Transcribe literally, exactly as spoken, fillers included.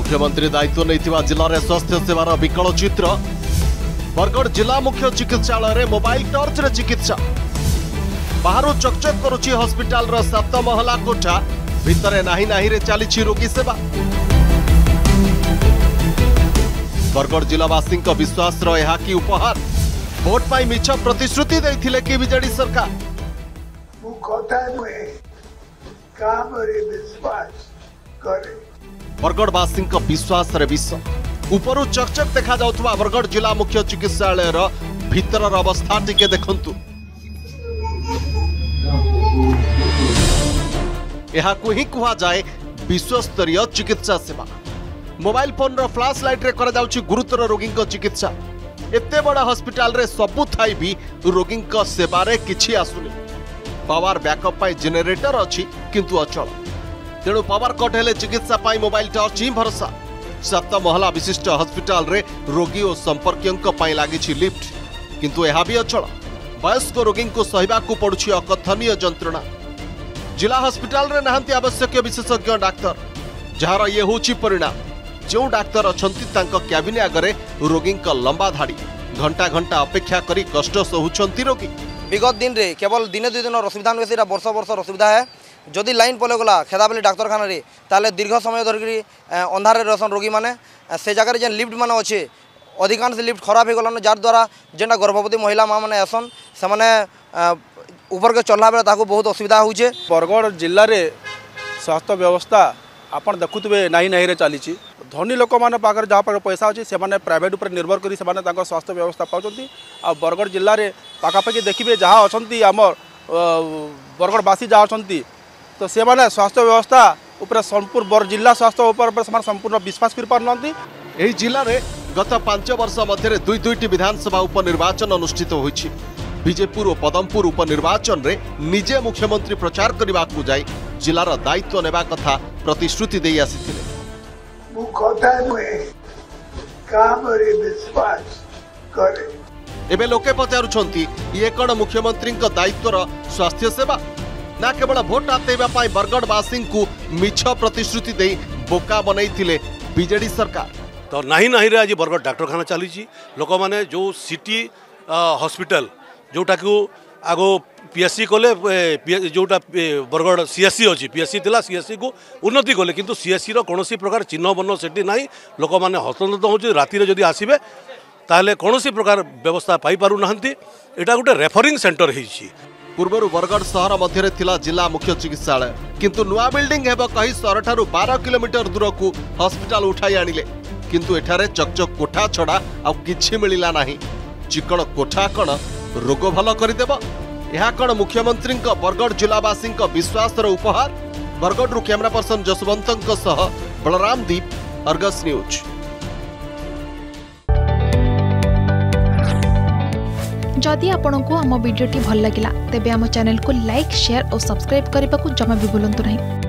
मुख्यमंत्री दायित्व नहीं जिले में स्वास्थ्य सेवार विकल चित्र। बरगढ़ जिला मुख्य चिकित्सालय में मोबाइल टर्च रे चिकित्सा। बाहर चकचक करुछि हॉस्पिटल रो सात महला कोठा, भितरे नाही नाही रे चली रोगी सेवा। बरगढ़ जिलावासी विश्वास रहा कि उपहार भोट पाई मिछ प्रतिश्रुति देथिले कि बीजेडी सरकार मु कथा में काम रे विश्वास करे। बरगढ़वासी विश्वास रे विष उपरु चकचक देखा जाउथबा बरगढ़ जिला मुख्य चिकित्सालय रो भीतर अवस्था टिके देखंतु। एहाकु ही कुहा जाए विश्वस्तरीय चिकित्सा सेवा। मोबाइल फोन रो फ्लैश लाइट रे करा जाउछि गुरुतर रोगी चिकित्सा। एते बड़ा हॉस्पिटल रे सबु थाई भी रोगी सेवा रे किछि आसुनी। पावर बैकअप पाई जेनरेटर अछि किंतु अचल, तेणु पावर कट हेले चिकित्सा पाई मोबाइल टर्च ही भरोसा। सात महला विशिष्ट हॉस्पिटल रे रोगी और संपर्कियों पाई लागिछि लिफ्ट, किंतु एहा भी अचल। वयस्क रोगी को सहिबा को पड़ुछि अकथनीय जंत्रणा। जिला हॉस्पिटल रे नहांती आवश्यक विशेषज्ञ डाक्तर, जहार ये होछि परिणाम। जो डाक्तर अछंती तांको कैबिन आगरे रोगी लंबा धाड़ी, घंटा घंटा अपेक्षा करी कष्ट सहुछंती रोगी। विगत दिन रे केवल दिने दुई दिन असुविधा नुहे, से वर्ष वर्ष असुविधा है। जदि लाइन पले गला खेदाबली डाक्तरखाना रे ताले दीर्घ समय धरिक अंधारे रहसन रोगी माने। से जगह जेन लिफ्ट मान अच्छे अधिकांश लिफ्ट खराब हो गलान, जार द्वारा जेनटा गर्भवती महिला माँ मैंने आसन से ऊपर के चलला बेले ताको बहुत असुविधा होचे। बरगढ़ जिले में स्वास्थ्य व्यवस्था आपन देखुवे नहीं नहीं रे चली। धनी लोक मैंने पाखे जहाँ पाखे पैसा अच्छी से प्राइवेट उपर निर्भर करी से स्वास्थ्य व्यवस्था पाँच। आ बरगढ़ जिले में पाखापाखि देखिए जहाँ अच्छा आम बरगढ़वासी जहाँ अच्छा तो से माने स्वास्थ्य व्यवस्था उपर संपूर्ण जिला स्वास्थ्य उपर संपूर्ण विश्वास कर पारना। एही जिले में गत पांच वर्ष मध्य दुई दुईटी विधानसभा उपनिर्वाचन अनुष्ठित होइछि। विजेपुर और पदमपुर उपनिर्वाचन रे निजे मुख्यमंत्री प्रचार करने को जाई जिलार दायित्व नेबा कथा प्रतिश्रुति दे आसीथिले। मु कथा में काम रे विश्वास करे। एबे लोके पचारुछंती ये कण मुख्यमंत्री दायित्वर स्वास्थ्य सेवा ना केवल भोट आतेबा पाई बरगढ़वासी को मिछ प्रतिश्रुति दे बोका बनैथिले बीजेडी सरकार। तो नहीं नहीं रे आज बरगढ़ डाक्तरखाना चली। लोक मैंने जो सिटी हॉस्पिटल जोटा को आगो पीएससी कले जोटा बरगढ़ सीएससी अच्छी पीएससी थिला सीएससी को उन्नति कले, किंतु सीएससी रो कोनोसी प्रकार चिन्ह बन्न सेठी नहीं। लोक मैंने हस्तंत होची राति रे जदि आसीबे ताहले कोनोसी प्रकार व्यवस्था पाई पारु नाहंती। एटा गोटे रेफरिंग सेंटर हिची। पूर्व बरगढ़ सहर मध्य थिला जिला मुख्य चिकित्सालय, किंतु नुआ बिल्डिंग हेबो कही सहर ठारू बारह किलोमीटर दूर को हॉस्पिटल उठाई आनिले, किंतु एठारे चकचक कोठा छड़ा आ किछि मिलिला नाही। चिकण कोठा कण रोग भल करदेव, यह कण मुख्यमंत्री बरगढ़ जिलावासी विश्वास उपहार। Bargarh camera person Jaswant Balram Deep, Argus news. जदि आपंक आम भिडी भल लगा तेब आम चैनल को लाइक, शेयर और सब्सक्राइब करने को जमा भी भूलु नहीं।